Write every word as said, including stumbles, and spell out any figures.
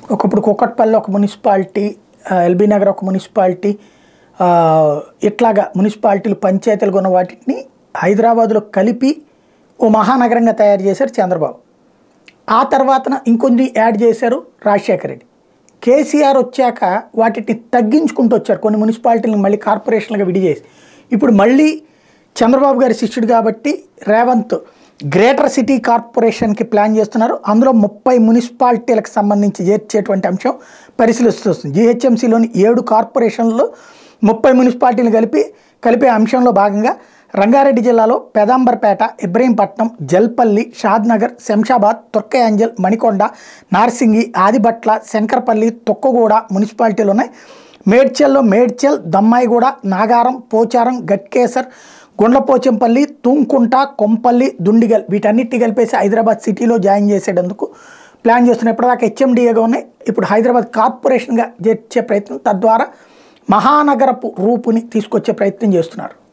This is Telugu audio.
ఒకప్పుడు కుకట్పల్లి ఒక మున్సిపాలిటీ, ఎల్బీ నగర్ ఒక మున్సిపాలిటీ, ఇట్లాగా మున్సిపాలిటీలు పంచాయతీలుగా ఉన్న వాటిని హైదరాబాద్లో కలిపి ఓ మహానగరంగా తయారు చేశారు చంద్రబాబు. ఆ తర్వాతన ఇంకొన్ని యాడ్ చేశారు రాజశేఖర రెడ్డి. కేసీఆర్ వచ్చాక వాటిని తగ్గించుకుంటూ వచ్చారు, కొన్ని మున్సిపాలిటీలను మళ్ళీ కార్పొరేషన్లుగా విడిచేసి. ఇప్పుడు మళ్ళీ చంద్రబాబు గారి శిష్యుడు కాబట్టి రేవంత్ గ్రేటర్ సిటీ కార్పొరేషన్కి ప్లాన్ చేస్తున్నారు. అందులో ముప్పై మున్సిపాలిటీలకు సంబంధించి చేర్చేటువంటి అంశం పరిశీలిస్తూ వస్తుంది. జిహెచ్ఎంసీలోని ఏడు కార్పొరేషన్లలో ముప్పై మున్సిపాలిటీలు కలిపి కలిపే అంశంలో భాగంగా రంగారెడ్డి జిల్లాలో పెదాంబర్పేట, ఇబ్రహీంపట్నం, జల్పల్లి, షాద్నగర్, శంషాబాద్, తుర్కయాంజల్, మణికొండ, నార్సింగి, ఆదిబట్ల, శంకరపల్లి, తొక్కగూడ మున్సిపాలిటీలు ఉన్నాయి. మేడ్చల్లో మేడ్చల్, దమ్మాయిగూడ, నాగారం, పోచారం, గట్కేసర్, గుండ్లపోచంపల్లి, తూంకుంట, కొంపల్లి, దుండిగల్ వీటన్నిటిని కలిపేసి హైదరాబాద్ సిటీలో జాయిన్ చేసేటందుకు ప్లాన్ చేస్తున్నాయి. ఇప్పటిదాకా హెచ్ఎండిఏగా ఉన్నాయి, ఇప్పుడు హైదరాబాద్ కార్పొరేషన్గా చేర్చే ప్రయత్నం, తద్వారా మహానగరపు రూపుని తీసుకొచ్చే ప్రయత్నం చేస్తున్నారు.